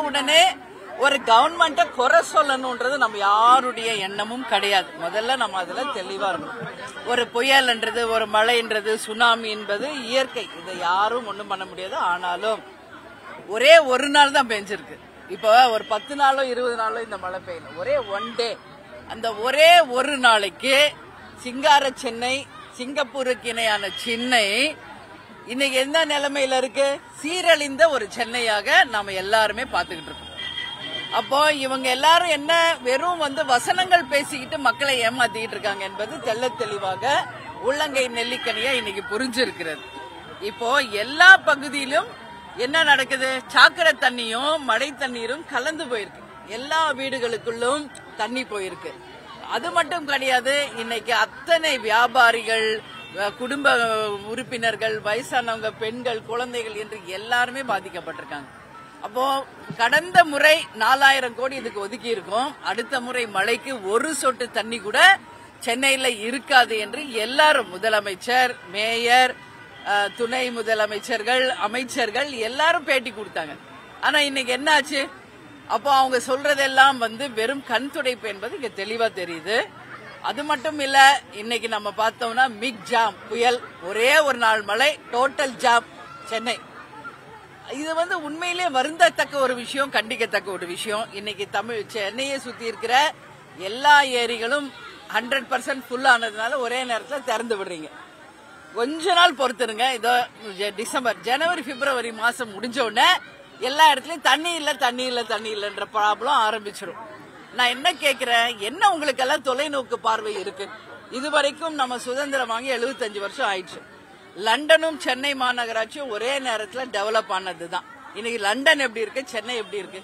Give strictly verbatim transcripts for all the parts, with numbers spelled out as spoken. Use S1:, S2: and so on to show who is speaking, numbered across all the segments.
S1: உடனே ஒரு கவர்மெண்ட்டை குறை சொல்லணும்ன்றது நம்ம யாருடைய எண்ணமும் கிடையாது. முதல்ல நம்ம அதுல தெளிவா இருக்கணும். ஒரு புயல்ன்றது, ஒரு மழைன்றது, சுனாமி என்பது இயற்கை, இதை யாரும் ஒண்ணும் பண்ண முடியாது. ஆனாலும் ஒரே ஒரு நாள் தான் பெஞ்சிருக்கு. இப்போ ஒரு பத்து நாளோ இருபது நாளோ இந்த மழை பெய்யல, ஒரே ஒன் டே. அந்த ஒரே ஒரு நாளைக்கு சிங்கார சென்னை, சிங்கப்பூருக்கு இணையான சென்னை இன்னைக்கு எந்த நிலைமையில இருக்கு? சீரழிந்த ஒரு சென்னையாக நாம எல்லாருமே பாத்துக்கிட்டு இருக்கோம். அப்போ இவங்க எல்லாரும் என்ன வெறும் வந்து வசனங்கள் பேசிக்கிட்டு மக்களை ஏமாத்திக்கிட்டு இருக்காங்க என்பது தெள்ள தெளிவாக உள்ளங்கை நெல்லிக்கனியா இன்னைக்கு புரிஞ்சிருக்கிறது. இப்போ எல்லா பகுதியிலும் என்ன நடக்குது? சாக்கடை தண்ணியும் மழை தண்ணீரும் கலந்து போயிருக்கு. எல்லா வீடுகளுக்குள்ளும் தண்ணி போயிருக்கு. அது மட்டும் கிடையாது, இன்னைக்கு அத்தனை வியாபாரிகள், குடும்ப உறுப்பினர்கள், வயசானவங்க, பெண்கள், குழந்தைகள் என்று எல்லாருமே பாதிக்கப்பட்டிருக்காங்க. அப்போ கடந்த முறை நாலாயிரம் கோடி இதுக்கு ஒதுக்கி இருக்கோம். அடுத்த முறை மழைக்கு ஒரு சொட்டு தண்ணி கூட சென்னையில இருக்காது என்று எல்லாரும், முதலமைச்சர், மேயர், துணை முதலமைச்சர்கள், அமைச்சர்கள் எல்லாரும் பேட்டி கொடுத்தாங்க. ஆனா இன்னைக்கு என்ன ஆச்சு? அப்போ அவங்க சொல்றதெல்லாம் வந்து வெறும் கண் துடைப்பு என்பது இங்க தெளிவா தெரியுது. அது மட்டும் இல்ல, இன்னைக்கு நம்ம பார்த்தோம்னா மிக் ஜாம் புயல், ஒரே ஒரு நாள் மழை, டோட்டல் ஜாம் சென்னை. இது வந்து உண்மையிலேயே வருந்தத்தக்க ஒரு விஷயம், கண்டிக்கத்தக்க ஒரு விஷயம். இன்னைக்கு தமிழ் சென்னையை சுத்தி இருக்கிற எல்லா ஏரிகளும் ஹண்ட்ரட் பர்சன்ட் ஃபுல் ஆனதுனால ஒரே நேரத்தில் திறந்து விடுறீங்க. கொஞ்ச நாள் பொறுத்துருங்க. இதோ டிசம்பர், ஜனவரி, பிப்ரவரி மாசம் முடிஞ்ச உடனே எல்லா இடத்துலயும் தண்ணி இல்ல தண்ணி இல்ல தண்ணி இல்லைன்ற ப்ராப்ளம் ஆரம்பிச்சிடும். நான் என்ன கேட்கிறேன், என்ன உங்களுக்கு எல்லாம் தொலைநோக்கு பார்வை இருக்கு? இதுவரைக்கும் நம்ம சுதந்திரம் வாங்கி எழுபத்தஞ்சு வருஷம் ஆயிடுச்சு. லண்டனும் சென்னை மாநகராட்சியும் ஒரே நேரத்தில் டெவலப் ஆனதுதான். இன்னைக்கு லண்டன் எப்படி இருக்கு, சென்னை எப்படி இருக்கு?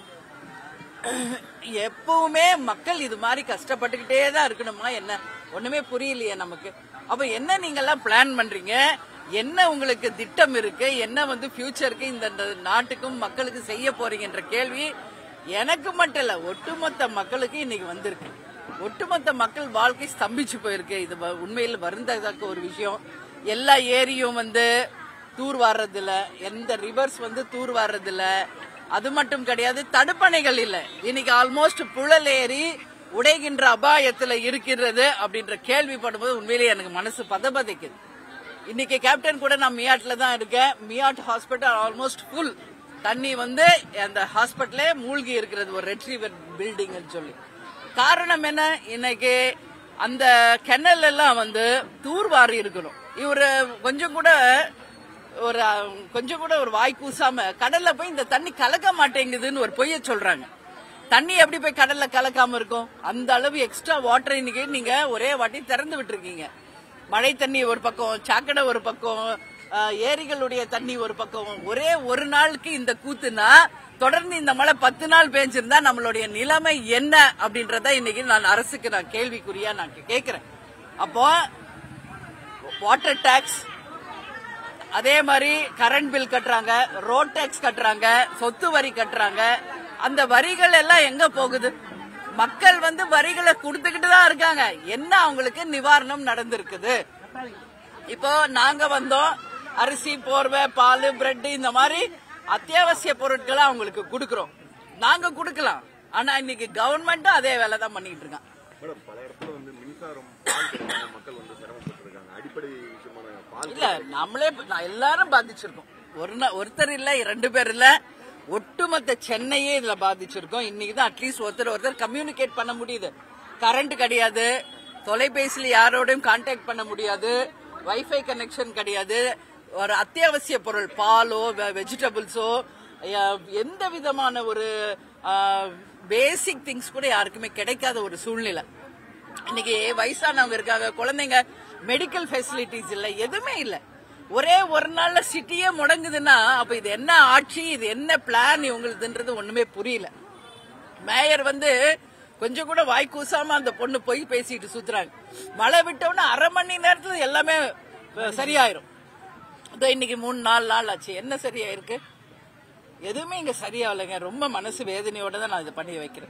S1: எப்பவுமே மக்கள் இது மாதிரி கஷ்டப்பட்டுக்கிட்டே தான் இருக்கணுமா என்ன? ஒண்ணுமே புரியலையே நமக்கு. அப்ப என்ன நீங்க எல்லாம் பிளான் பண்றீங்க? என்ன உங்களுக்கு திட்டம் இருக்கு? என்ன வந்து ஃபியூச்சருக்கு இந்த நாட்டுக்கும் மக்களுக்கு செய்ய போறீங்கன்ற கேள்வி எனக்கு மட்டும் இல்ல, ஒட்டுமொத்த மக்களுக்கு இன்னைக்கு வந்திருக்கு. ஒட்டுமொத்த மக்கள் வாழ்க்கை ஸ்தம்பிச்சு போயிருக்கு. இது உண்மையில் வருந்தத்தக்க ஒரு விஷயம். எல்லா ஏரியும் வந்து தூர் வாடுறதில்ல, எந்த ரிவர்ஸ் வந்து தூர் வாடுறதில்ல. அது மட்டும் கிடையாது, தடுப்பணைகள் இல்ல. இன்னைக்கு ஆல்மோஸ்ட் புழல் ஏரி உடைகின்ற அபாயத்துல இருக்கிறது அப்படின்ற கேள்விப்படும்போது உண்மையிலேயே எனக்கு மனசு பதபதைக்குது. இன்னைக்கு கேப்டன் கூட நான் மியாட்ல தான் இருக்கேன். MIOT hospital almost full. தண்ணி வந்து அந்த ஹாஸ்பிட்டலே மூழ்கி இருக்கிறது, ஒரு ரெட்ரீவர் பில்டிங் சொல்லி. காரணம் என்ன? இன்னைக்கு அந்த கெனல் எல்லாம் வந்து தூர்வாரி இருக்கணும். இவரு கொஞ்சம் கூட ஒரு கொஞ்சம் கூட ஒரு வாய் கூசாம கடல்ல போய் இந்த தண்ணி கலக்க மாட்டேங்குதுன்னு ஒரு பொய்ய சொல்றாங்க. தண்ணி எப்படி போய் கடல்ல கலக்காம இருக்கும்? அந்த அளவு எக்ஸ்ட்ரா வாட்டர் இன்னைக்கு நீங்க ஒரே வாட்டி திறந்து விட்டுருக்கீங்க. மழை தண்ணி ஒரு பக்கம், சாக்கடை ஒரு பக்கம், ஏரிகளுடைய தண்ணி ஒரு பக்கம். ஒரே ஒரு நாளுக்கு இந்த கூத்துனா, தொடர்ந்து இந்த மழை பத்து நாள் பெஞ்சிருந்தா நம்மளுடைய நிலைமை என்ன அப்படின்றத இன்னைக்கு நான் அரசுக்கு நான் கேள்விக்குறியா நான் கேட்கிறேன். அப்போ வாட்டர் டாக்ஸ், அதே மாதிரி கரண்ட் பில் கட்டுறாங்க, ரோட் டாக்ஸ் கட்டுறாங்க, சொத்து வரி கட்டுறாங்க. அந்த வரிகள் எல்லாம் எங்க போகுது? மக்கள் வந்து வரிகளை கொடுத்துக்கிட்டு தான் இருக்காங்க. என்ன அவங்களுக்கு நிவாரணம் நடந்திருக்குது? இப்போ நாங்க வந்தோம், அரிசி, போர்வை, பால், பிரெட், இந்த மாதிரி அத்தியாவசிய பொருட்களை அவங்களுக்கு கொடுக்கறோம். நாங்க கொடுக்கலாம். ஆனா இன்னைக்கு கவர்மெண்ட்டும் அதே வேலை தான் பண்ணிட்டு இருக்காங்க. இல்ல, நம்மளே எல்லாரும் பாதிச்சிருக்கோம். ஒரு ஒருத்தர் இல்ல, இரண்டு பேர் இல்ல, ஒட்டுமொத்த சென்னையே இதுல பாதிச்சிருக்கோம். இன்னைக்குதான் அட்லீஸ்ட் ஒருத்தர் ஒருத்தர் கம்யூனிகேட் பண்ண முடியுது. கரண்ட் கிடையாது, தொலைபேசியில் யாரோடையும் கான்டாக்ட் பண்ண முடியாது, வைஃபை கனெக்ஷன் கிடையாது. ஒரு அத்தியாவசிய பொருள், பாலோ வெஜிடபிள்ஸோ, எந்த விதமான ஒரு பேசிக் திங்ஸ் கூட யாருக்குமே கிடைக்காத ஒரு சூழ்நிலை. இன்னைக்கு வயசானவங்க இருக்காங்க, குழந்தைங்க, மெடிக்கல் ஃபெசிலிட்டிஸ் இல்ல, எதுவுமே இல்ல. ஒரே ஒரு நாள்ல சிட்டியே முடங்குதுன்னா அப்ப இது என்ன ஆட்சி, இது என்ன பிளான் இவங்களுதுன்றது ஒண்ணுமே புரியல. மேயர் வந்து கொஞ்சம் கூட வாய் கூசாம அந்த பொண்ணு போய் பேசிட்டு சுத்துறாங்க. மழை விட்டோம்னா அரை மணி நேரத்துல எல்லாமே சரியாயிரும். இன்னைக்கு மூணு நாலு நாள் ஆச்சு, என்ன சரியாயிருக்கு? எதுவுமே இங்க சரியாகலைங்க. ரொம்ப மனசு வேதனையோட தான் நான் இதை பண்ணி வைக்கிறேன்.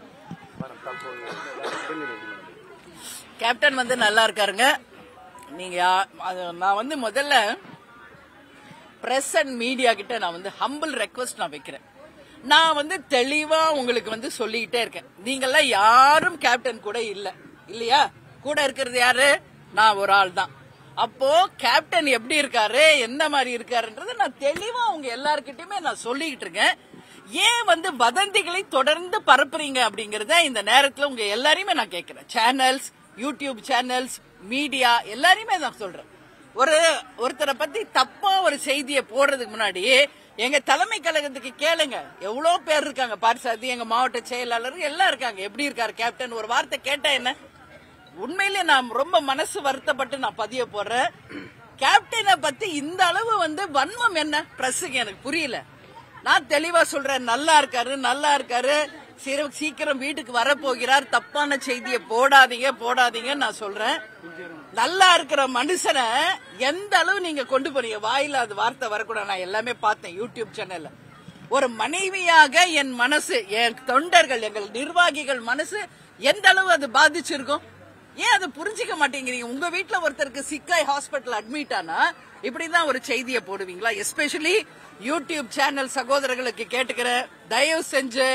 S1: கேப்டன் வந்து நல்லா இருக்காருங்க. நீங்க நான் வந்து முதல்ல பிரஸ் அண்ட் மீடியா கிட்ட நான் வந்து ஹம்பிள் ரெக்வஸ்ட் நான் வைக்கிறேன். நான் வந்து தெளிவா உங்களுக்கு வந்து சொல்லிக்கிட்டே இருக்கேன். நீங்கெல்லாம் யாரும் கேப்டன் கூட இல்ல இல்லையா? கூட இருக்கிறது யாரு? நான் ஒரு ஆள் தான். அப்போ கேப்டன் எப்படி இருக்காரு, என்ன மாதிரி இருக்காருன்றது நான் தெளிவா உங்க எல்லார்கிட்டயுமே நான் சொல்லிக்கிட்டு இருக்கேன். ஏன் வந்து வதந்திகளை தொடர்ந்து பரப்புறீங்க அப்படிங்கறத இந்த நேரத்துல உங்க எல்லாரையுமே நான் கேட்கிறேன். சேனல்ஸ், யூடியூப் சேனல்ஸ், மீடியா எல்லாரையுமே நான் சொல்றேன். ஒரு ஒருத்தரை பத்தி தப்பா ஒரு செய்தியை போடுறதுக்கு முன்னாடி எங்க தலைமை கழகத்துக்கு கேளுங்க. எவ்வளவு பேர் இருக்காங்க, பார்சாதி எங்க மாவட்ட செயலாளர் எல்லாம் இருக்காங்க. எப்படி இருக்காரு கேப்டன்? ஒரு வார்த்தை கேட்டா என்ன? உண்மையிலே நான் ரொம்ப மனசு வருத்தப்பட்டு நான் பதிய போடுறேன். கேப்டனை பத்தி இந்த அளவு வந்து வன்மம் என்ன பிரஸுக்கு எனக்கு புரியல. நான் தெளிவா சொல்றேன், நல்லா இருக்காரு, நல்லா இருக்காரு, சீக்கிரம் வீட்டுக்கு வரப்போகிறார், தப்பான செய்தியை போடாதீங்க போடாதீங்க நான் சொல்றேன். நல்லா இருக்கிற மனுஷனை எந்த அளவு நீங்க கொண்டு போறீங்க? வாயில அது வார்த்தை வரக்கூடாது. நான் எல்லாமே பார்த்தேன் யூடியூப் சேனல்ல. ஒரு மனைவியாக என் மனசு, என் தொண்டர்கள், எங்கள் நிர்வாகிகள் மனசு எந்த அளவு அது பாதிச்சிருக்கும்? ஏன் அதை புரிஞ்சிக்க மாட்டேங்கிறீங்க? உங்க வீட்டுல ஒருத்தருக்கு சிக்காய் ஹாஸ்பிட்டல் அட்மிட் ஆனா இப்படிதான் ஒரு செய்தியை போடுவீங்களா? எஸ்பெஷலி யூடியூப் சேனல் சகோதரர்களுக்கு கேட்டுக்கிற, தயவு செஞ்சு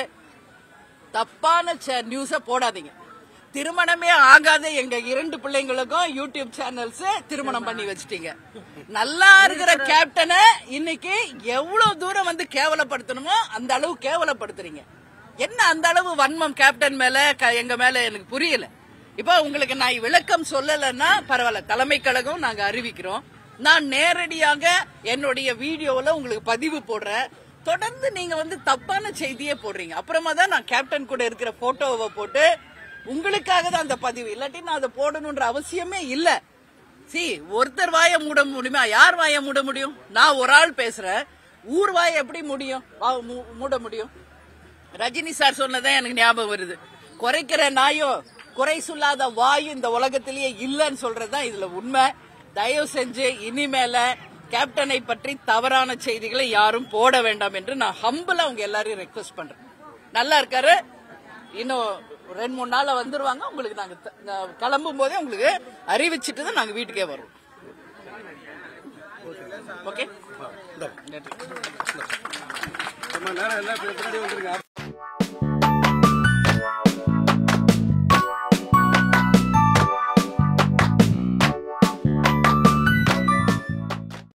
S1: தப்பான நியூஸ போடாதீங்க. திருமணமே ஆகாத எங்க இரண்டு பிள்ளைங்களுக்கும் யூடியூப் சேனல்ஸ் திருமணம் பண்ணி வச்சிட்டீங்க. நல்லா இருக்கிற கேப்டனை இன்னைக்கு எவ்வளவு தூரம் வந்து கேவலப்படுத்தணுமோ அந்த அளவு கேவலப்படுத்துறீங்க. என்ன அந்த அளவு வன்மம் கேப்டன் மேல, எங்க மேல எனக்கு புரியல. இப்ப உங்களுக்கு நான் விளக்கம் சொல்லலன்னா பரவாயில்ல, தலைமை கழகம் நாங்க அறிவிக்கிறோம். நான் நேரடியாக என்னுடைய வீடியோல உங்களுக்கு பதிவு போடுறேன். தொடர்ந்து நீங்க வந்து தப்பான செய்தியே போடுறீங்க. அப்புறமா தான் நான் கேப்டன் கூட இருக்கிற போட்டோவை போட்டு உங்களுக்காக தான் அந்த பதிவு, இல்லாட்டி நான் அதை போடணும்ன்ற அவசியமே இல்ல. சி, ஒருத்தர் வாய மூட முடியுமா? யார் வாய மூட முடியும்? நான் ஒரு ஆள் பேசுறேன், ஊர் வாய எப்படி முடியும் மூட முடியும்? ரஜினி சார் சொன்னதான் எனக்கு ஞாபகம் வருது. குறைக்கிற நாயோ குறை சொல்லாத வாயும் இந்த உலகத்திலேயே இல்லன்னு சொல்றதுதான் இதுல உண்மை. தயவு செஞ்சு இனிமேல கேப்டனை பற்றி தவறான செய்திகளை யாரும் போட வேண்டாம் என்று நான் ஹம்பிளா உங்க எல்லாரையும் ரெக்வெஸ்ட் பண்றேன். நல்லா இருக்காரு, இன்னும் ரெண்டு மூணு நாள்ல வந்துருவாங்க. உங்களுக்கு நாங்க கிளம்பும் போதே உங்களுக்கு அறிவிச்சுட்டு தான் நாங்க வீட்டுக்கே வருவோம். ஓகே,